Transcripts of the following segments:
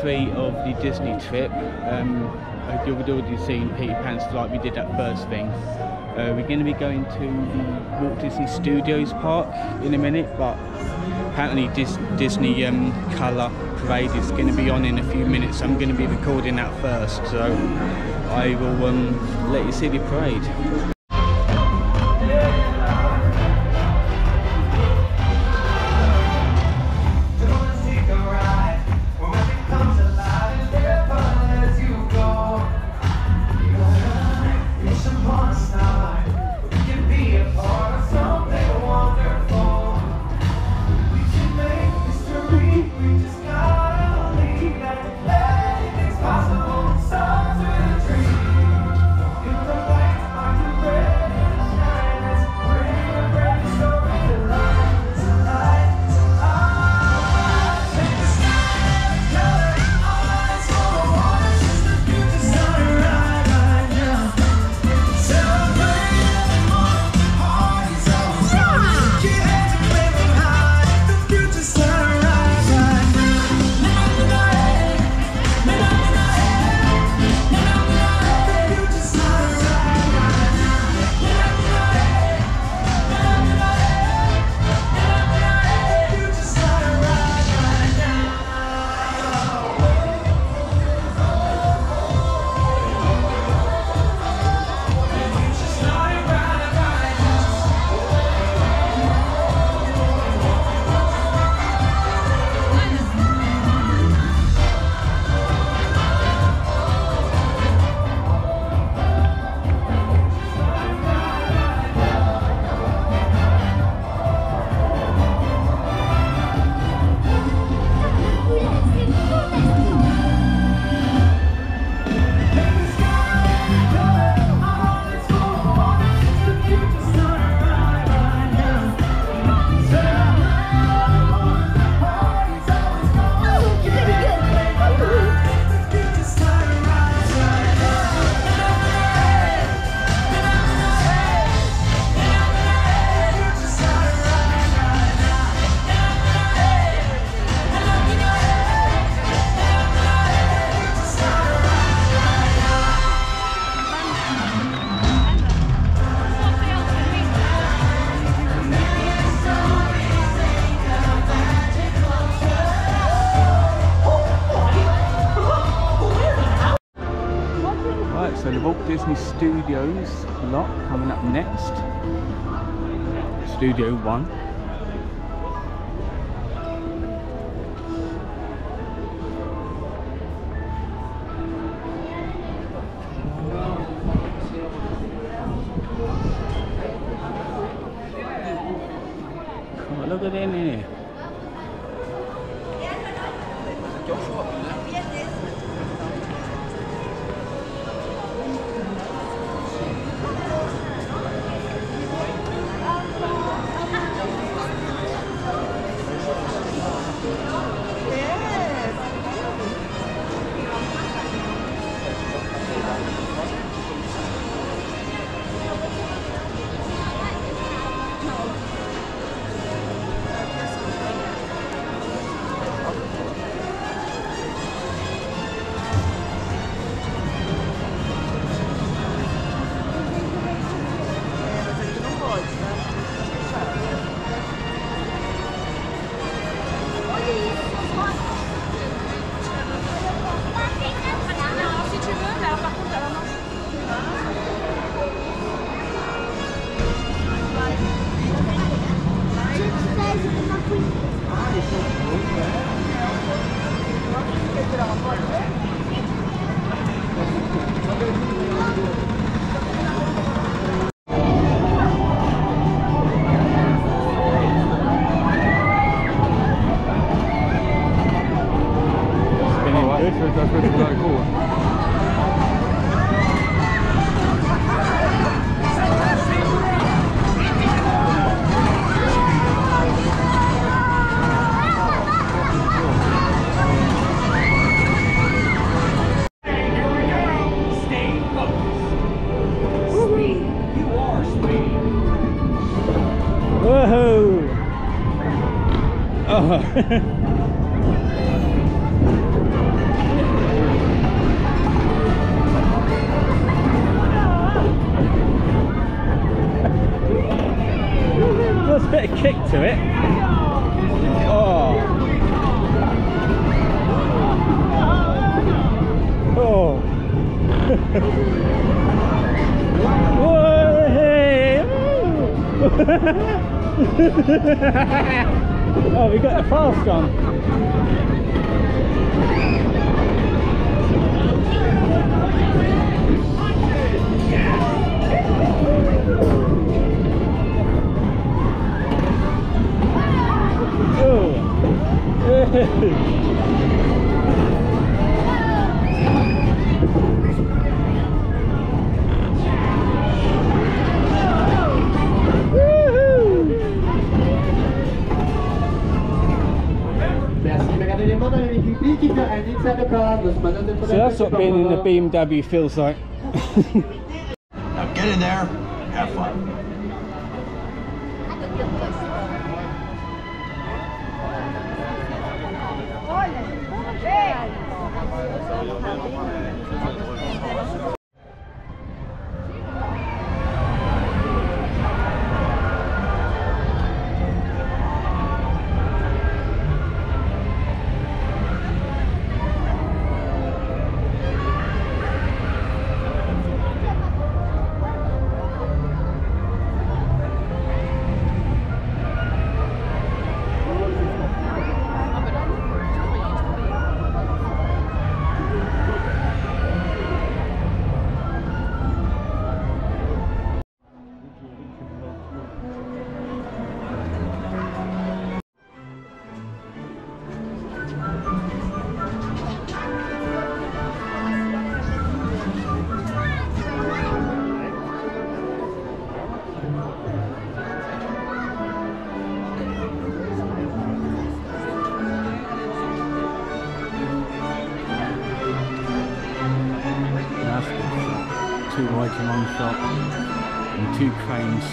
3 of the Disney trip. You've already seen Peter Pan's Flight. We did that first thing. We're going to be going to the Walt Disney Studios Park in a minute, but apparently Disney Colour Parade is going to be on in a few minutes. So I'm going to be recording that first, so I will let you see the parade. So the Walt Disney Studios lot coming up next. Studio 1. Come on, look at in here. That's really quite cool. Whoa! Oh. to it. Oh. Oh. Oh, we got the fast on. So that's what being in the BMW feels like. Now get in there, have fun. Two waiting on shop and two cranes.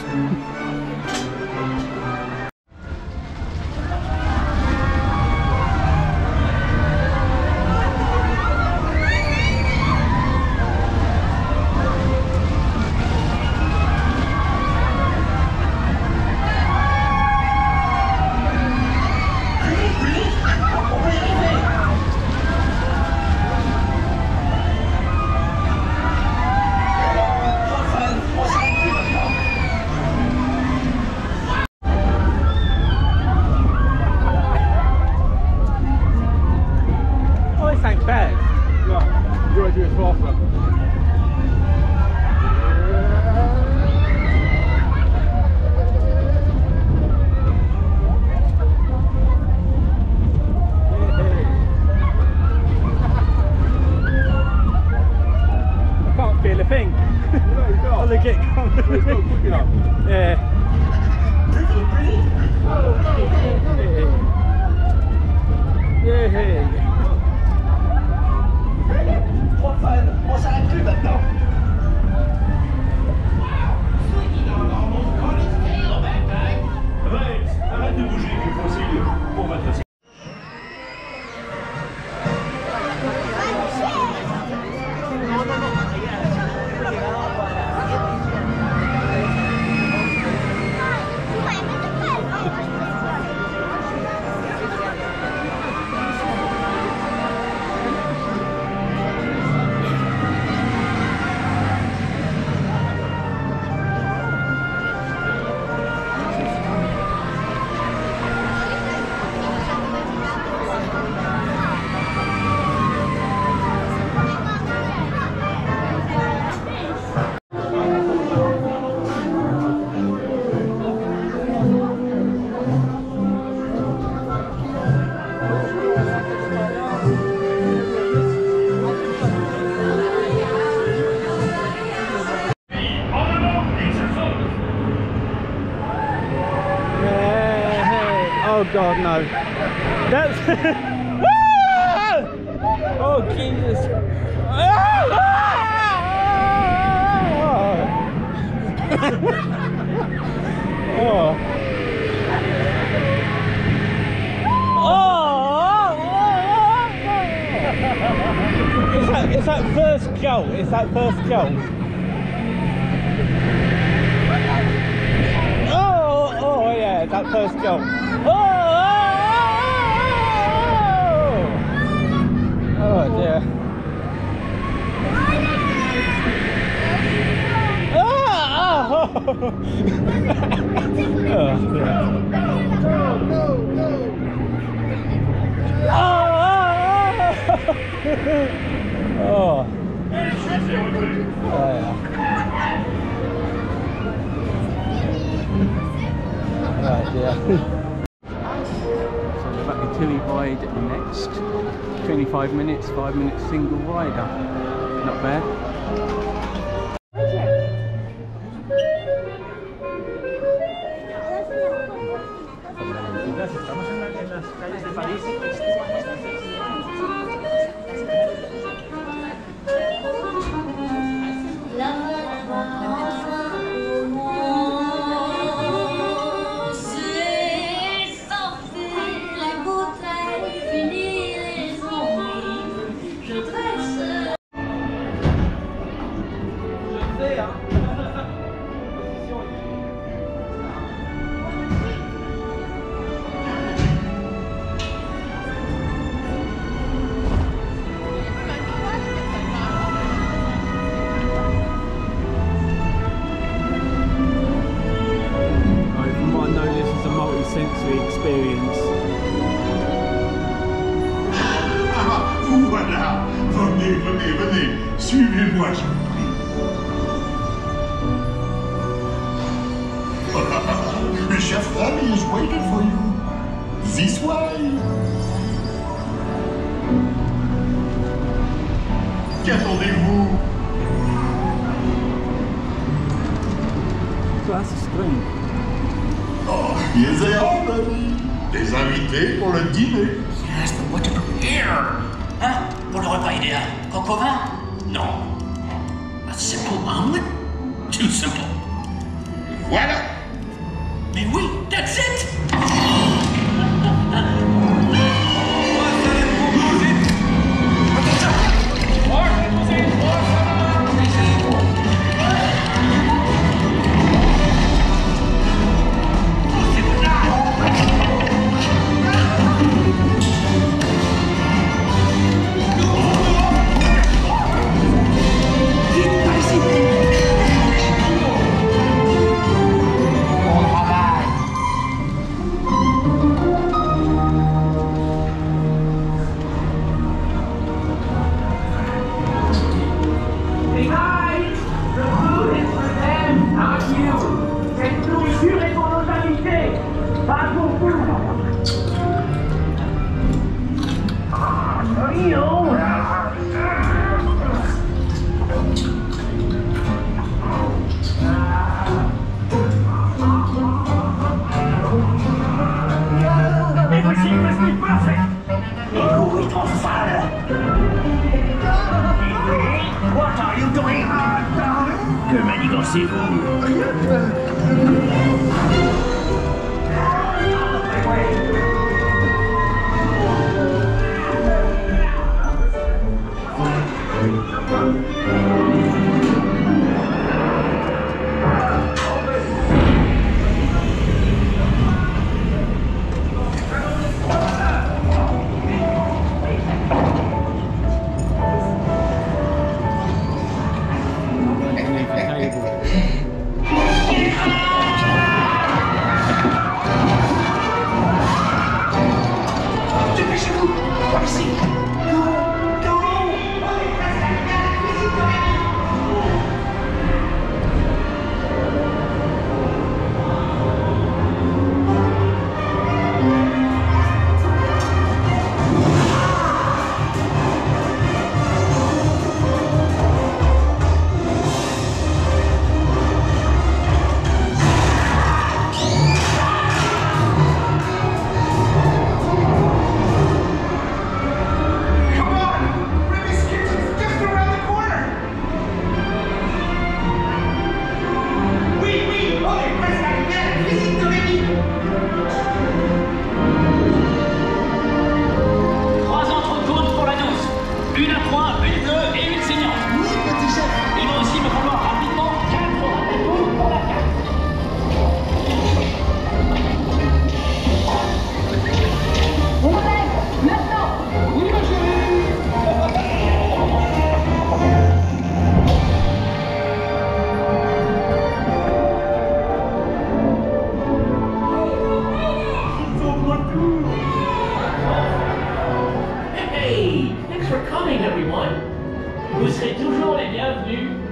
Oh God, no. That's... Oh Jesus. Oh. It's that first jolt. It's that first jolt. Oh yeah. Yeah, that first jump. Oh, oh, oh, oh dear. Oh, dear. Oh, yeah. Right, yeah. So we're back to Tilly Ride next. 25 minutes, 5 minutes single rider. Not bad. Estamos en las calles de París. Sensory experience. Voilà, venez, venez, venez, suivez-moi, je vous prie. The chef Rami is waiting for you. This way. Qu'attendez-vous? So that's a screen. Oh, here they are, Rami. Des invités pour le dîner. Yes, but what to prepare? Hein? Pour le repas idéal? Coq au vin? Non. A simple omelet? Too simple. Voilà. Mais oui, that's it! What are you doing? Que manigancez-vous?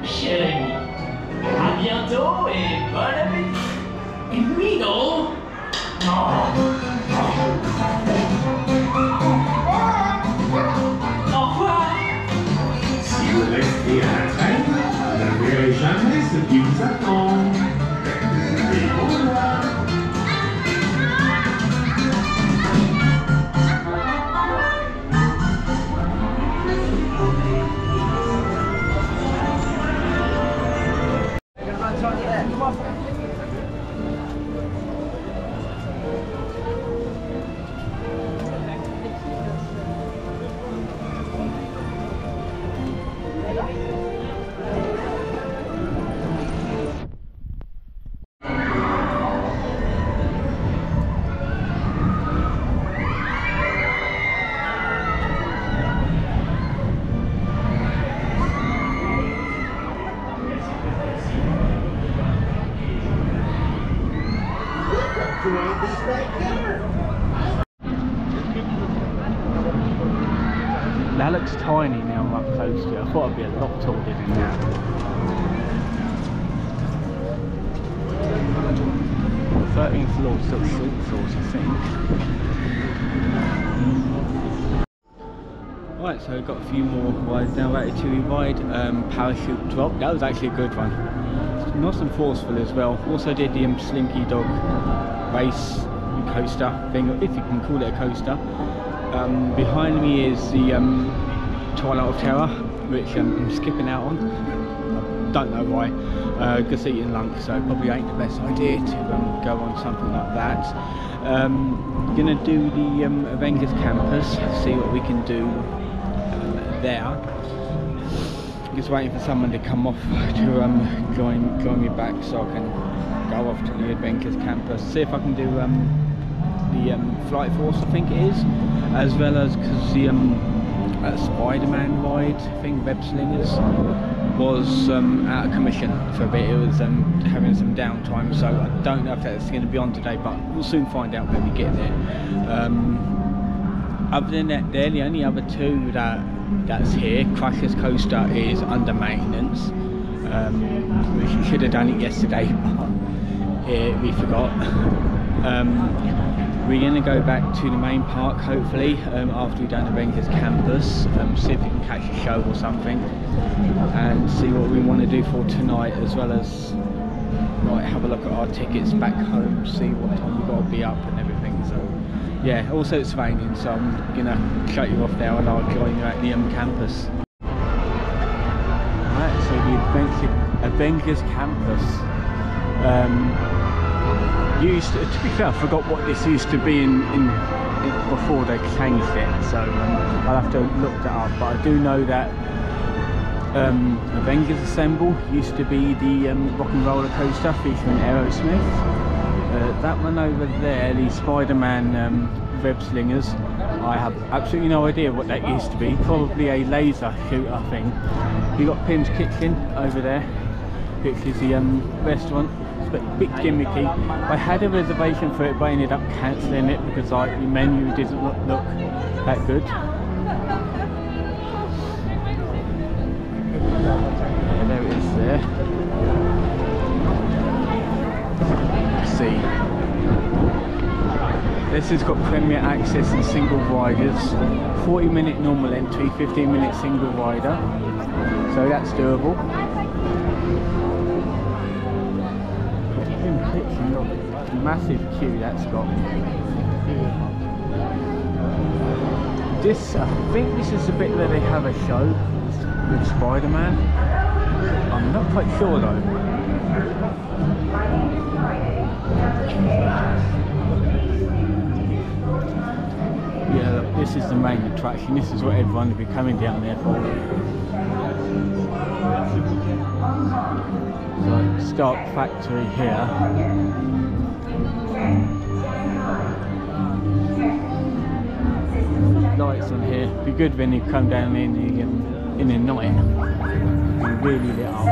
cher ami. À bientôt et bon appétit. Et lui, non? Au revoir. Si vous restez à la traîne, vous ne verrez jamais ce qui vous attend. Et voilà. That looks tiny now I'm up close to it. I thought it'd be a lot taller than that. 13th floor, still short floors I think. Right, so we've got a few more rides now. Ratatouille ride, parachute drop. That was actually a good one. Nice and forceful as well. Also did the Slinky Dog race coaster thing, if you can call it a coaster. Behind me is the Twilight of Terror, which I'm skipping out on. I don't know why. Just eating lunch, so probably ain't the best idea to go on something like that. Gonna do the Avengers Campus, see what we can do there. Just waiting for someone to come off to join me back so I can go off to the Avengers Campus. See if I can do the Flight Force, I think it is, as well as because the Spider-Man ride thing, Web Slingers, was out of commission for a bit. It was having some downtime, so I don't know if that's going to be on today, but we'll soon find out when we get there. Other than that, they're the only other two that's here. Crusher's Coaster is under maintenance, which we should have done it yesterday, but we forgot. We're going to go back to the main park hopefully after we've done Avengers Campus, see if we can catch a show or something, and see what we want to do for tonight, as well as have a look at our tickets back home, see what time we've got to be up and everything. So yeah, also it's raining, so I'm going to shut you off there and I'll join you at the campus. Right, so the Avengers Campus. To be fair, I forgot what this used to be in before they changed it, so I'll have to look that up, but I do know that Avengers Assemble used to be the rock and roller coaster featuring Aerosmith. That one over there, the Spider-Man Web Slingers, I have absolutely no idea what that used to be. Probably a laser shooter thing. You got Pim's Kitchen over there, which is the restaurant. It's a bit gimmicky. I had a reservation for it, but I ended up cancelling it because the menu didn't look that good. Yeah, there it is there. Let's see. This has got Premier Access and single riders. 40-minute normal entry, 15-minute single rider. So that's doable. Massive queue that's got. This, I think this is the bit where they have a show with Spider-Man. I'm not quite sure though. Yeah, look, this is the main attraction. This is what everyone will be coming down there for. So, Stark Factory here. Lights on here. Be good when you come down in the night. Be really lit up.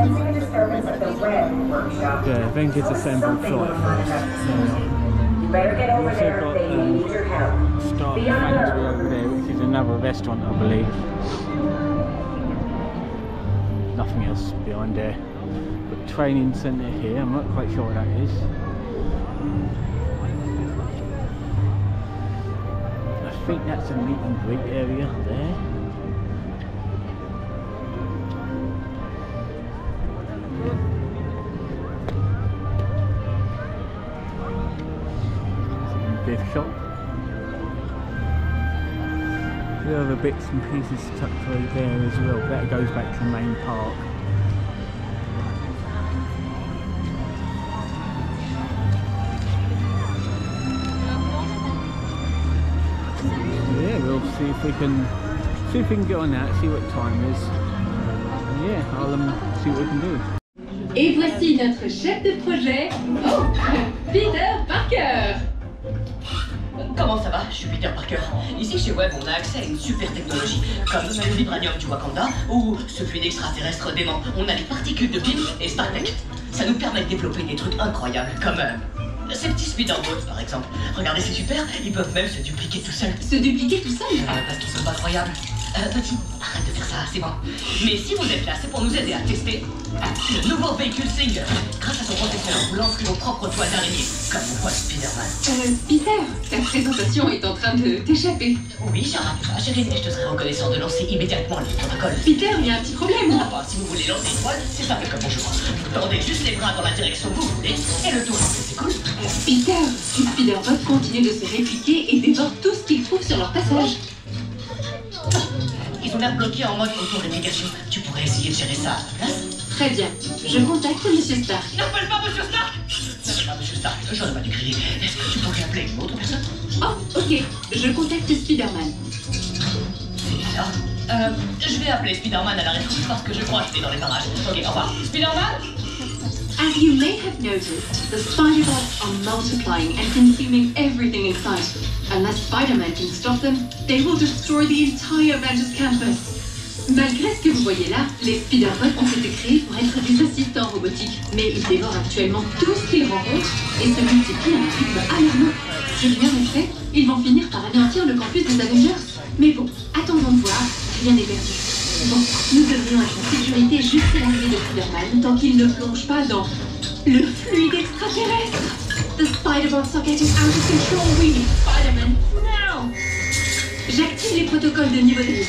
Yeah, Avengers Assemble Flight Force. We've also got Stark Factory over there, which is another restaurant, I believe. nothing else behind there. But training centre here, I'm not quite sure what that is. I think that's a meet and greet area there. Beef shop. The other bits and pieces tucked away there as well. That goes back to the main park. Yeah, we'll see if we can get on that, see what time is. Yeah, I'll see what we can do. Et voici notre chef de projet, Peter Parker. Comment ça va? Je suis Peter Parker. Ici chez Web, on a accès à une super technologie, comme le vibranium du Wakanda ou ce fluide extraterrestre dément. On a les particules de Pym et Startech. Ça nous permet de développer des trucs incroyables, comme ces petits speederboats par exemple. Regardez, c'est super, ils peuvent même se dupliquer tout seuls. Se dupliquer tout seul? Parce qu'ils sont pas croyables. Petit, arrête de faire ça, c'est bon. Mais si vous êtes là, c'est pour nous aider à tester le nouveau véhicule Slinger. Grâce à son protecteur, vous lancerez vos propres toiles d'araignée, comme on voit Spider-Man. Peter, ta présentation est en train de t'échapper. Oui, j'ai remarqué ça, chérie, et je te serais reconnaissant de lancer immédiatement le protocole. Peter, il y a un petit problème. Enfin, si vous voulez lancer une toile, c'est simple comme bonjour. Vous tendez juste les bras dans la direction que vous voulez, et le tour, c'est cool. Peter, les Spider-Bots continuent de se répliquer et dévorent tout ce qu'ils trouvent sur leur passage. Ils ont l'air bloqués en mode auto-réplication. Tu pourrais essayer de gérer ça à ta place? Très bien, je contacte Monsieur Stark. N'appelle pas Monsieur Stark! N'appelle pas Monsieur Stark, j'aurais pas dû crier. Est-ce que tu pourrais appeler une autre personne? Oh, ok, je contacte Spider-Man. C'est bizarre. Je vais appeler Spider-Man à la réponse parce que je crois qu'il est dans les parages. Ok, au revoir. Spider-Man? As you may have noticed, the Spider-Bots are multiplying and consuming everything in sight. Unless Spider-Man can stop them, they will destroy the entire Avengers campus. Malgré ce que vous voyez là, les Spider-Bots ont été créés pour être des assistants robotiques. Mais ils dévorent actuellement tout ce qu'ils rencontrent et se multiplient à un rythme alarmant. Je viens de fait, ils vont finir par anéantir le campus des Avengers. Mais bon, attendons de voir, rien n'est perdu. Bon, nous devrions être en sécurité jusqu'à l'arrivée de Spider-Man tant qu'il ne plonge pas dans le fluide extraterrestre. The Spider-Bots are getting out of control. We need Spider-Man now. J'active les protocoles de niveau de risque.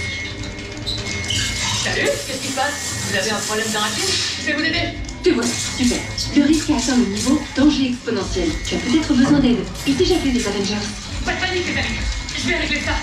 Salut, qu'est-ce qui se passe? Vous avez un problème d'interaction? Je vais vous aider. Te voilà, super. Le risque a atteint le niveau danger exponentiel. Tu as peut-être besoin d'aide. Et si j'appelais les Avengers? Pas de panique, les amis. Je vais régler ça.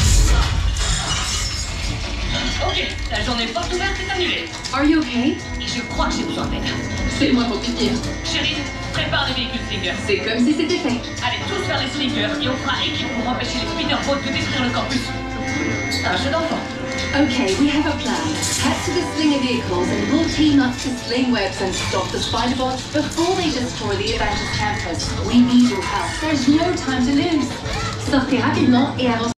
Ok, la journée porte ouverte est annulée. Are you okay? Et je crois que j'ai besoin d'aide. C'est moi pour te dire. Chérie, prépare les véhicules Slinger. C'est comme si c'était fait. Allez tous vers les Slingers et on fera équipe pour empêcher les Spider-Bots de détruire le campus. Un jeu d'enfant. Okay, we have a plan. Head to the Slinger vehicles and we'll team up to sling webs and stop the Spider-Bots before they destroy the Avengers campus. We need your help. There's no time to lose. Sortez rapidement et avancez.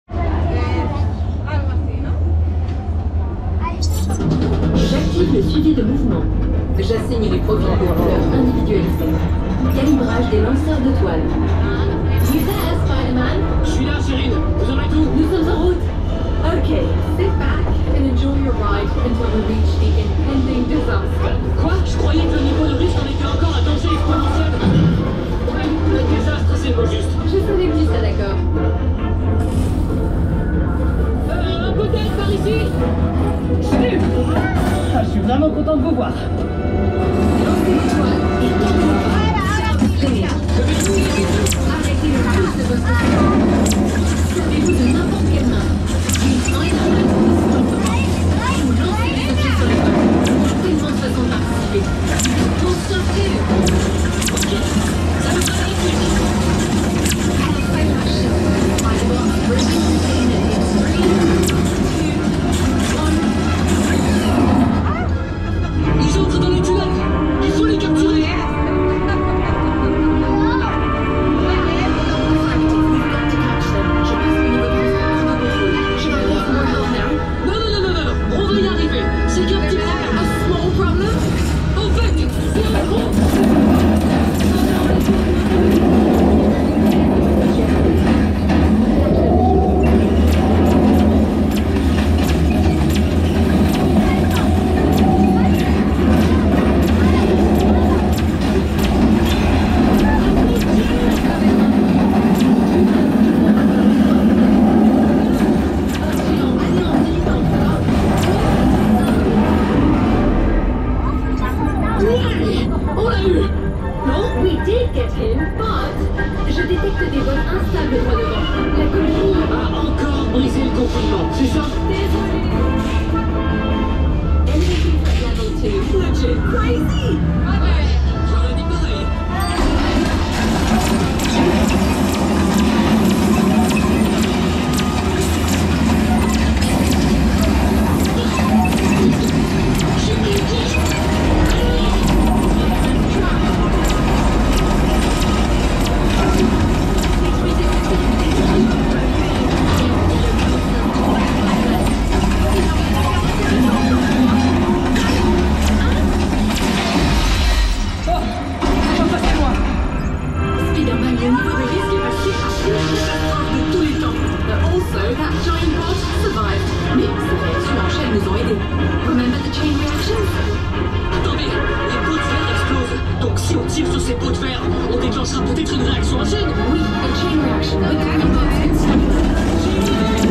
J'active le suivi de mouvement. J'assigne les profils de couleurs individualisés. Calibrage des lanceurs de toile. You there, Spider-Man? Je suis là, chérie. Vous en êtes où? Nous sommes en route. Okay, sit back and enjoy your ride until we reach the impending disaster. Quoi? Je croyais que le niveau de risque en était encore à danger exponentiel. Ouais, le désastre, c'est le mot juste. Je savais que tu serais d'accord. Un peu d'aide par ici. Salut. Je suis vraiment content de vous voir. Lancez vos toiles et tournez. Arrêtez le plus de votre temps. Servez-vous de n'importe quelle main. Ou lancez les objets sur les toiles. Tellement de façons de participer. Pour sortir. Ok. Ça me donne les couilles. Ils entrent dans les tunnels. Il faut les capturer. Ouais, on l'a eu. Non, We did get him, but je détecte des vols instables droit devant. La colonie A encore brisé le confinement, c'est ça? Anything at level 2. legit crazy. J'aurais dit pareil. Spider-Man, le niveau de risque est passé à plus catastrophe de tous les temps. But also, that giant bot survived. Mais ces réactions en chaîne nous ont aidés. Remember the chain reactions? Attendez, les pots de verre explosent. Donc si on tire sur ces pots de verre, on déclenchera peut-être une réaction en chaîne. Oui, a chain reaction with the bots can stop.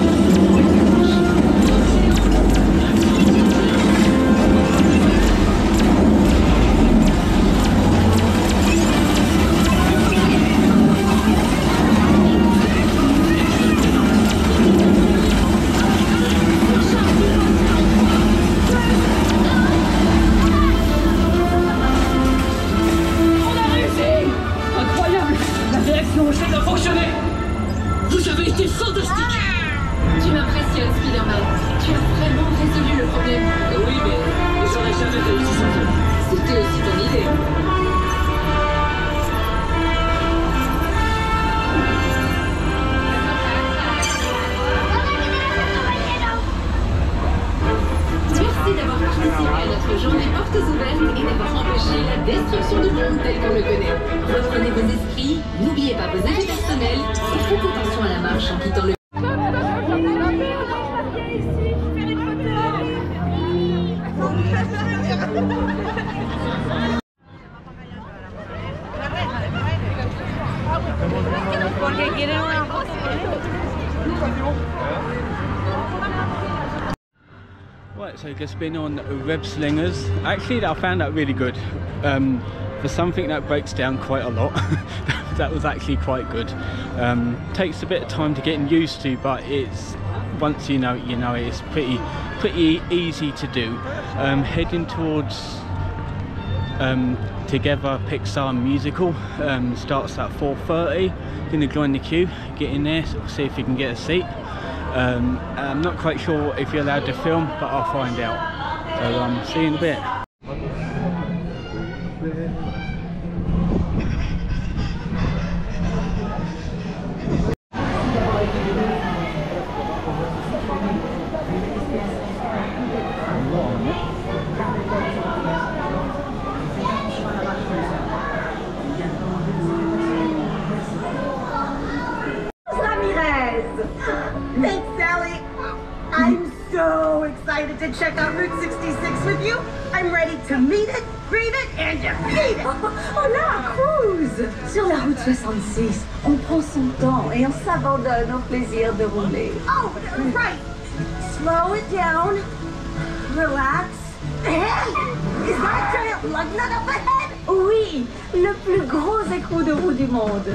Incroyable! La réaction en chaîne a fonctionné! Vous avez été fantastique! Tu m'impressionnes, Spider-Man. Tu as vraiment résolu le problème. Oui, mais j'aurais jamais réussi sans vous. C'était aussi ton idée. Merci d'avoir participé à notre journée portes ouvertes et d'avoir empêché la destruction du monde tel qu'on le connaît. Reprenez vos esprits, n'oubliez pas vos effets personnels et faites attention à la marche en quittant le... Right, so just been on Web Slingers. Actually, I found that really good. For something that breaks down quite a lot, that was actually quite good. Takes a bit of time to get used to, but it's once you know it, it's pretty easy to do. Heading towards Together Pixar musical, starts at 4:30. Gonna join the queue, get in there, sort of see if you can get a seat. I'm not quite sure if you're allowed to film, but I'll find out. So see you in a bit. Thanks, Sally. I'm so excited to check out Route 66 with you. I'm ready to meet it, greet it, and defeat it. Oh là, cruise! Sur la route 66, on prend son temps et on s'abandonne au plaisir de rouler. Oh, right. Slow it down. Relax. Hey, is that a giant lug nut up ahead? Oui, le plus gros écrou de roue du monde.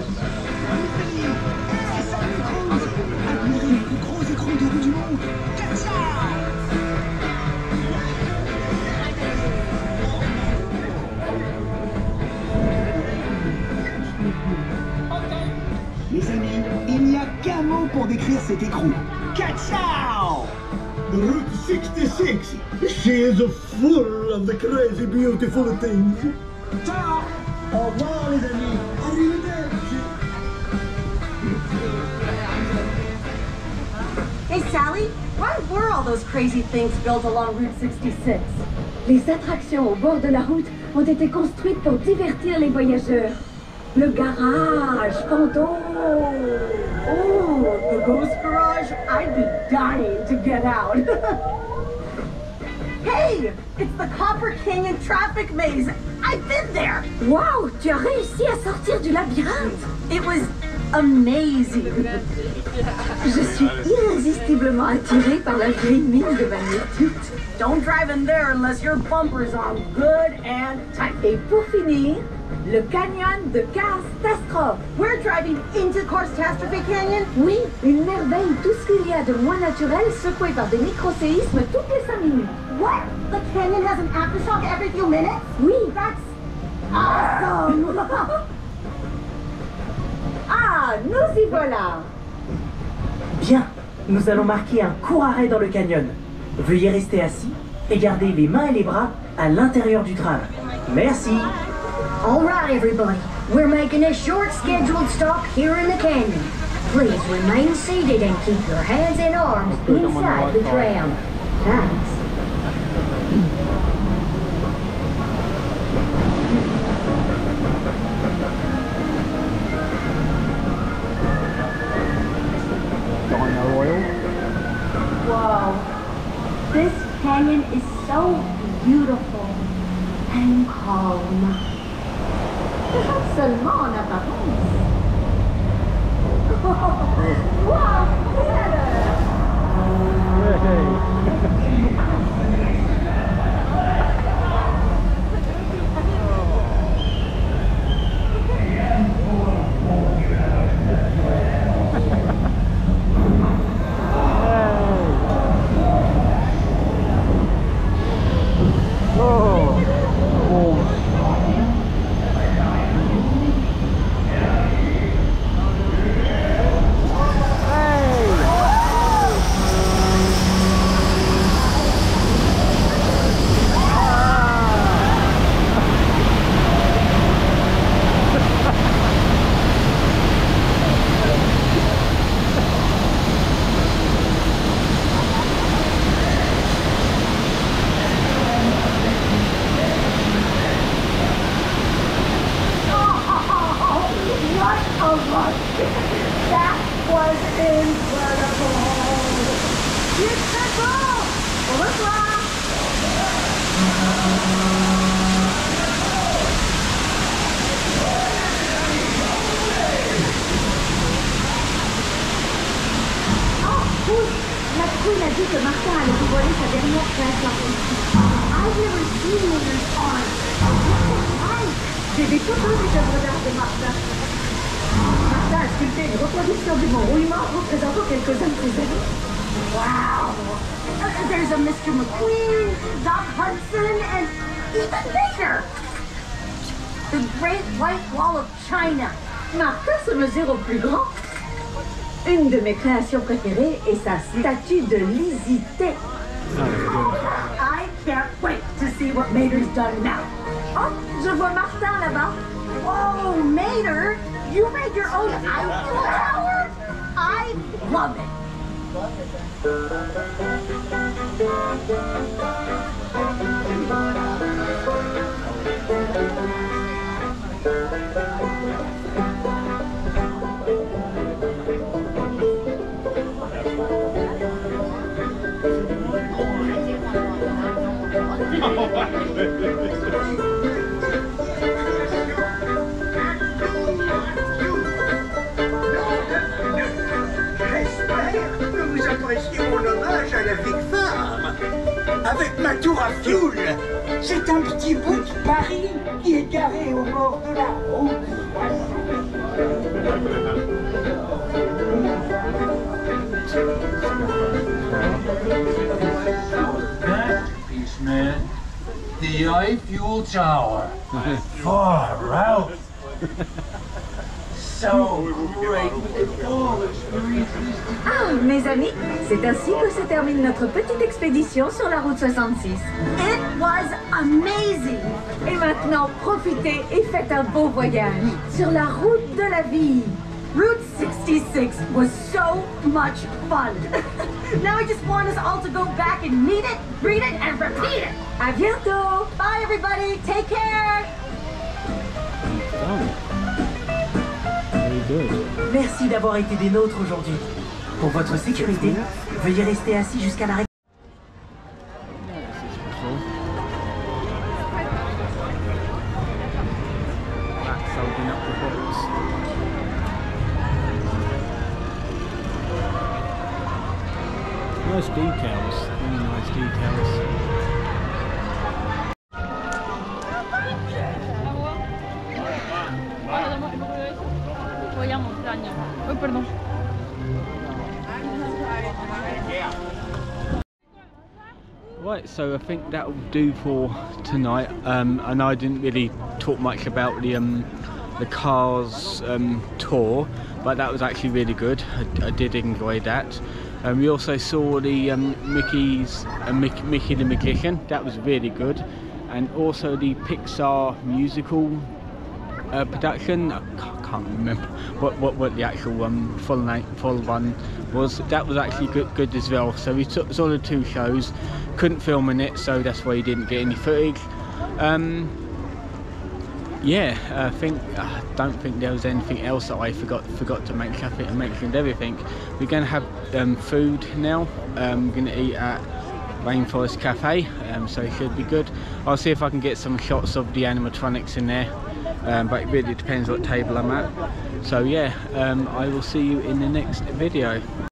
Les amis, il n'y a qu'un mot pour décrire cet écrou. Ka-ciao! Route 66. She is full of the crazy beautiful things. Ciao! Au revoir les amis! Arrivederci! Hey, Sally, why were all those crazy things built along Route 66? Les attractions au bord de la route ont été construites pour divertir les voyageurs. Le garage fantôme. Oh, the ghost garage? I'd be dying to get out. Hey, it's the Copper King and Traffic Maze. I've been there. Wow, tu as réussi à sortir du labyrinthe. It was amazing. Je suis irrésistiblement attirée par la vieille mine de Magnitude. Don't drive in there unless your bumpers are good and tight. Et pour finir, le canyon de Catastrophe. We're driving into Catastrophe Canyon? Oui, une merveille, tout ce qu'il y a de moins naturel secoué par des micro-séismes toutes les 5 minutes. What? The canyon has an aftershock every few minutes? Oui. That's awesome! Ah, nous y voilà. Bien, nous allons marquer un court arrêt dans le canyon. Veuillez rester assis et garder les mains et les bras à l'intérieur du tram. Merci. All right, everybody. We're making a short scheduled stop here in the canyon. Please remain seated and keep your hands and arms inside the tram. Thanks. Dino oil. Wow. This canyon is so beautiful and calm. Seulement en apparence. Wow, McQueen a dit que Martin allait dévoiler sa dernière création artistique. I've never seen Miller's art. J'ai des photos des œuvres d'art de Martin. Martin a sculpté une reproduction du mont Rouillement représentant quelques-uns de ses œuvres. Wow! There's a Mr. McQueen, Doc Hudson, and even Vader! The Great White Wall of China. Martin se mesure au plus grand. Une de mes créations préférées est sa statue de Lysité. I can't wait to see what Mater's done now. Oh, je vois Martin là-bas. Oh, Mater! You made your own Eiffel Tower? I love it. J'espère que vous appréciez mon hommage à la vieille femme. Avec ma tour à fioul, c'est un petit bout de Paris qui est garé au bord de la route. Masterpiece, man. The Eiffel Tower. Far out. So great. We could all experience this. Ah, mes amis, c'est ainsi que se termine notre petite expédition sur la route 66. It was amazing. Et maintenant, profitez et faites un beau voyage sur la route de la vie. Route 66 was so much fun. Now I just want us all to go back and meet it, read it, and repeat it. À bientôt. Bye, everybody. Take care. Merci d'avoir été des nôtres aujourd'hui. Pour votre sécurité, veuillez rester assis jusqu'à l'arrêt. That's opening up the box. Nice details, really nice details. Oh, pardon. Right, so I think that will do for tonight. I know I didn't really talk much about the Cars tour, but that was actually really good. I did enjoy that. We also saw the Mickey the Magician. That was really good, and also the Pixar musical production. I can't remember what the actual full one was. That was actually good as well. So we saw the two shows. Couldn't film in it, so that's why you didn't get any footage. Yeah, I don't think there was anything else that I forgot to mention. I think I mentioned everything. We're going to have food now. We're going to eat at Rainforest Cafe, so it should be good. I'll see if I can get some shots of the animatronics in there, but it really depends what table I'm at. So yeah, I will see you in the next video.